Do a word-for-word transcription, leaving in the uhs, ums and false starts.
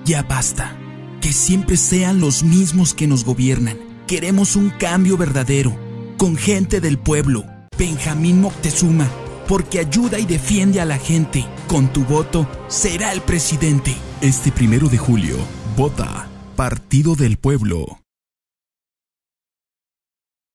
Ya basta. Que siempre sean los mismos que nos gobiernan. Queremos un cambio verdadero, con gente del pueblo. Benjamín Moctezuma, porque ayuda y defiende a la gente. Con tu voto, será el presidente. Este primero de julio, vota Partido del Pueblo.